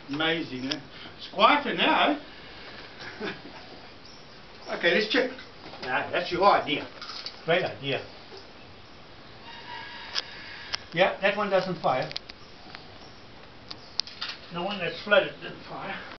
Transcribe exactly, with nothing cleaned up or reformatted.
Amazing, eh? It's quieter now. Okay, let's check. Nah, that's your idea. Great idea. Yeah, that one doesn't fire. The one that's flooded didn't fire.